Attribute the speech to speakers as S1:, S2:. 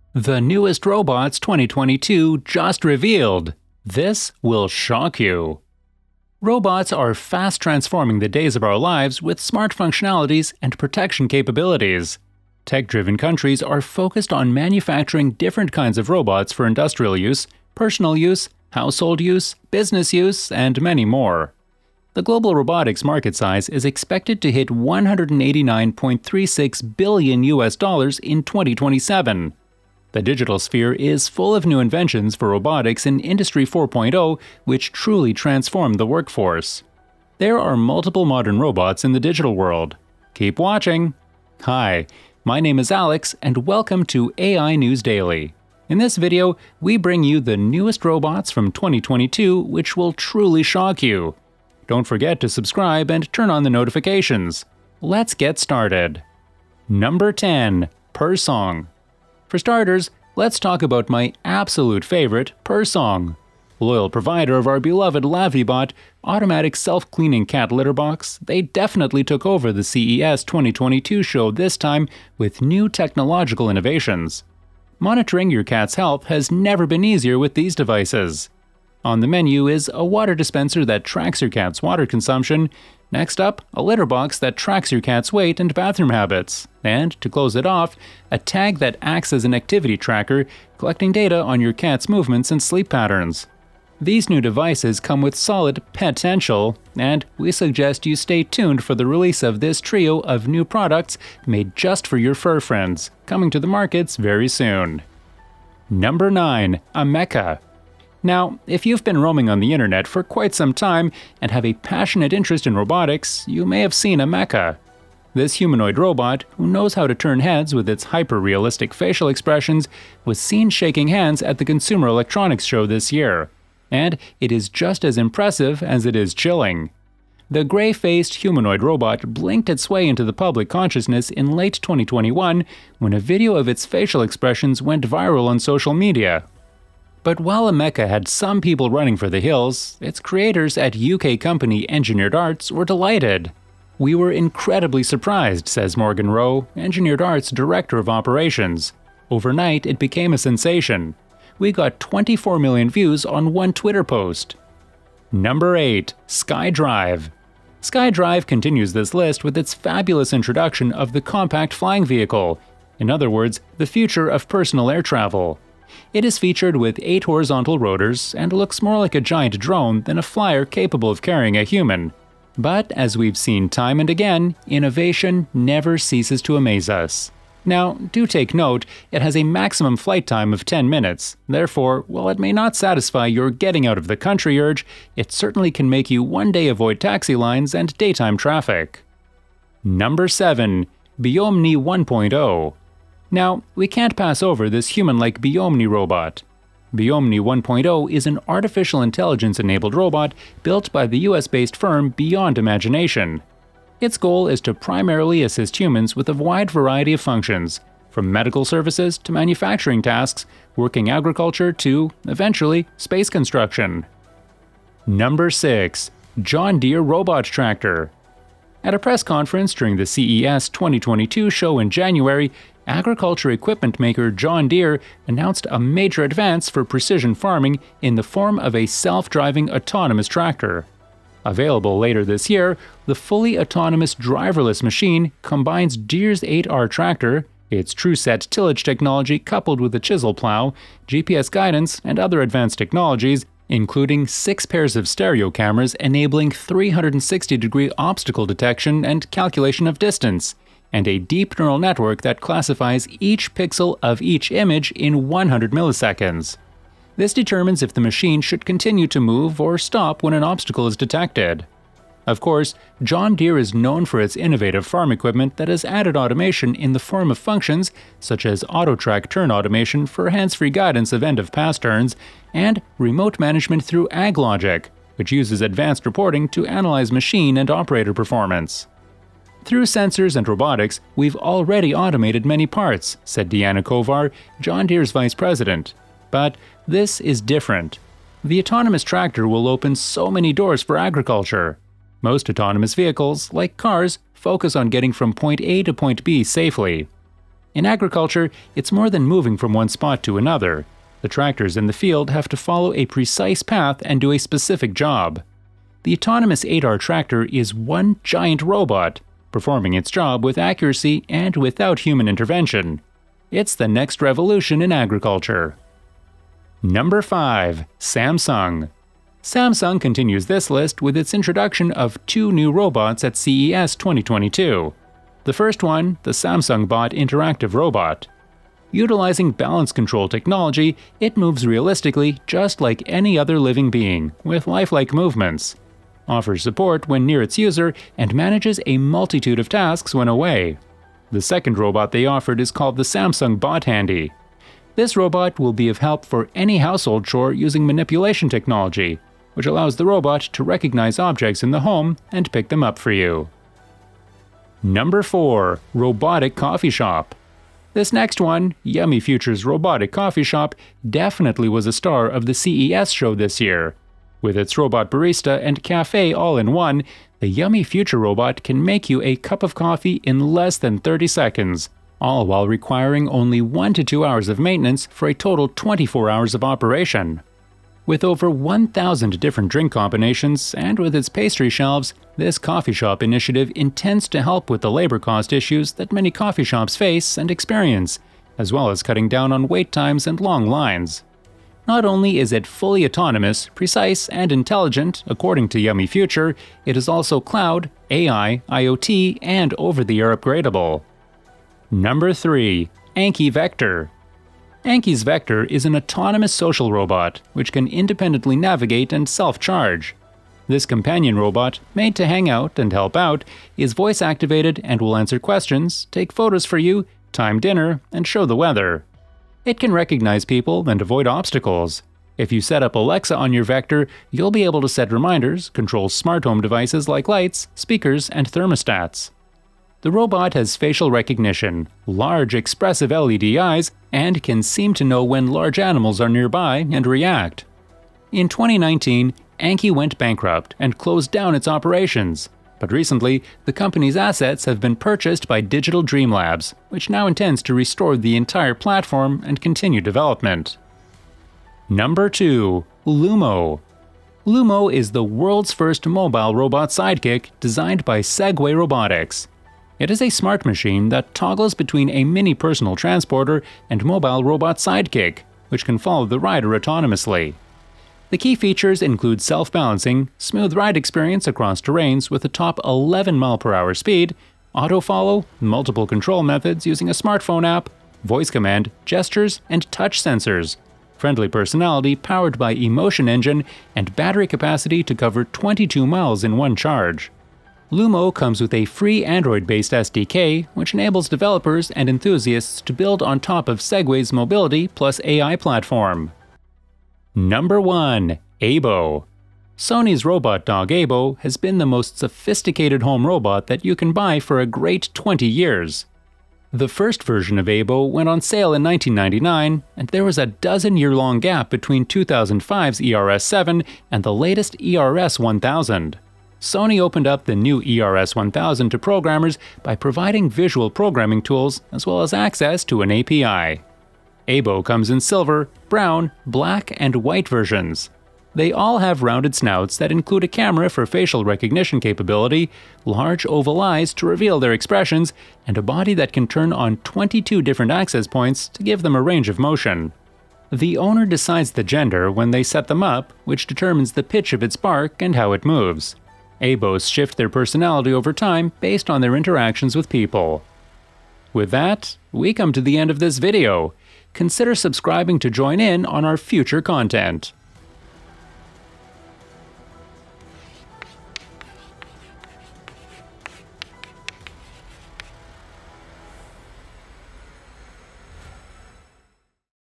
S1: The newest robots 2022 just revealed. This will shock you. Robots are fast transforming the days of our lives with smart functionalities and protection capabilities. Tech-driven countries are focused on manufacturing different kinds of robots for industrial use, personal use, household use, business use, and many more. The global robotics market size is expected to hit $189.36 billion in 2027. The digital sphere is full of new inventions for robotics in Industry 4.0, which truly transform the workforce. There are multiple modern robots in the digital world. Keep watching! Hi, my name is Alex, and welcome to AI News Daily. In this video, we bring you the newest robots from 2022, which will truly shock you. Don't forget to subscribe and turn on the notifications. Let's get started. Number 10. Persong. For starters, let's talk about my absolute favorite, Persong. Loyal provider of our beloved Lavibot, automatic self-cleaning cat litter box, they definitely took over the CES 2022 show this time with new technological innovations. Monitoring your cat's health has never been easier with these devices. On the menu is a water dispenser that tracks your cat's water consumption. Next up, a litter box that tracks your cat's weight and bathroom habits. And, to close it off, a tag that acts as an activity tracker, collecting data on your cat's movements and sleep patterns. These new devices come with solid potential, and we suggest you stay tuned for the release of this trio of new products made just for your fur friends, coming to the markets very soon. Number 9. A Mecha. Now, if you've been roaming on the internet for quite some time and have a passionate interest in robotics, you may have seen a Mecha. This humanoid robot, who knows how to turn heads with its hyper-realistic facial expressions, was seen shaking hands at the Consumer Electronics Show this year. And it is just as impressive as it is chilling. The gray-faced humanoid robot blinked its way into the public consciousness in late 2021 when a video of its facial expressions went viral on social media. But while a Mecha had some people running for the hills, its creators at UK company Engineered Arts were delighted. "We were incredibly surprised," says Morgan Rowe, Engineered Arts Director of Operations. "Overnight, it became a sensation. We got 24 million views on one Twitter post." Number 8. Skydrive. Skydrive continues this list with its fabulous introduction of the compact flying vehicle, in other words, the future of personal air travel. It is featured with 8 horizontal rotors and looks more like a giant drone than a flyer capable of carrying a human. But as we've seen time and again, innovation never ceases to amaze us. Now, do take note, it has a maximum flight time of 10 minutes. Therefore, while it may not satisfy your getting out of the country urge, it certainly can make you one day avoid taxi lines and daytime traffic. Number 7. Biomni 1.0. Now, we can't pass over this human-like Biomni robot. Biomni 1.0 is an artificial intelligence-enabled robot built by the US-based firm Beyond Imagination. Its goal is to primarily assist humans with a wide variety of functions, from medical services to manufacturing tasks, working agriculture to, eventually, space construction. Number 6. John Deere Robot Tractor. At a press conference during the CES 2022 show in January, agriculture equipment maker John Deere announced a major advance for precision farming in the form of a self-driving autonomous tractor. Available later this year, the fully autonomous driverless machine combines Deere's 8R tractor, its TrueSet tillage technology coupled with a chisel plow, GPS guidance, and other advanced technologies, including 6 pairs of stereo cameras enabling 360-degree obstacle detection and calculation of distance, and a deep neural network that classifies each pixel of each image in 100 milliseconds. This determines if the machine should continue to move or stop when an obstacle is detected. Of course, John Deere is known for its innovative farm equipment that has added automation in the form of functions such as auto-track turn automation for hands-free guidance of end-of-pass turns, and remote management through AgLogic, which uses advanced reporting to analyze machine and operator performance. "Through sensors and robotics, we've already automated many parts," said Deanna Kovar, John Deere's vice president. But this is different. The autonomous tractor will open so many doors for agriculture. Most autonomous vehicles, like cars, focus on getting from point A to point B safely. In agriculture, it's more than moving from one spot to another. The tractors in the field have to follow a precise path and do a specific job. The autonomous 8R tractor is one giant robot, performing its job with accuracy and without human intervention. It's the next revolution in agriculture. Number 5. Samsung. Samsung continues this list with its introduction of 2 new robots at CES 2022. The first one, the Samsung Bot Interactive Robot. Utilizing balance control technology, it moves realistically just like any other living being, with lifelike movements. Offers support when near its user, and manages a multitude of tasks when away. The second robot they offered is called the Samsung Bot Handy. This robot will be of help for any household chore using manipulation technology, which allows the robot to recognize objects in the home and pick them up for you. Number 4. Robotic Coffee Shop. This next one, Yummy Future's Robotic Coffee Shop, definitely was a star of the CES show this year. With its robot barista and cafe all in one, the Yummy Future robot can make you a cup of coffee in less than 30 seconds, all while requiring only 1 to 2 hours of maintenance for a total 24 hours of operation. With over 1,000 different drink combinations and with its pastry shelves, this coffee shop initiative intends to help with the labor cost issues that many coffee shops face and experience, as well as cutting down on wait times and long lines. Not only is it fully autonomous, precise, and intelligent, according to Yummy Future, it is also cloud, AI, IoT, and over-the-air upgradable. Number 3. Anki Vector. Anki's Vector is an autonomous social robot, which can independently navigate and self-charge. This companion robot, made to hang out and help out, is voice-activated and will answer questions, take photos for you, time dinner, and show the weather. It can recognize people and avoid obstacles. If you set up Alexa on your Vector, you'll be able to set reminders, control smart home devices like lights, speakers, and thermostats. The robot has facial recognition, large expressive LED eyes, and can seem to know when large animals are nearby and react. In 2019, Anki went bankrupt and closed down its operations, but recently the company's assets have been purchased by Digital Dream Labs, which now intends to restore the entire platform and continue development. Number 2. Lumo. Lumo is the world's first mobile robot sidekick designed by Segway Robotics. It is a smart machine that toggles between a mini personal transporter and mobile robot sidekick, which can follow the rider autonomously. The key features include self-balancing, smooth ride experience across terrains with a top 11 mph speed, auto-follow, multiple control methods using a smartphone app, voice command, gestures, and touch sensors, friendly personality powered by Emotion Engine, and battery capacity to cover 22 miles in one charge. Lumo comes with a free Android-based SDK, which enables developers and enthusiasts to build on top of Segway's mobility plus AI platform. Number 1. Aibo. Sony's robot dog Aibo has been the most sophisticated home robot that you can buy for a great 20 years. The first version of Aibo went on sale in 1999, and there was a dozen-year-long gap between 2005's ERS-7 and the latest ERS-1000. Sony opened up the new ERS-1000 to programmers by providing visual programming tools as well as access to an API. Aibo comes in silver, brown, black, and white versions. They all have rounded snouts that include a camera for facial recognition capability, large oval eyes to reveal their expressions, and a body that can turn on 22 different access points to give them a range of motion. The owner decides the gender when they set them up, which determines the pitch of its bark and how it moves. Aibos shift their personality over time based on their interactions with people. With that, we come to the end of this video. Consider subscribing to join in on our future content.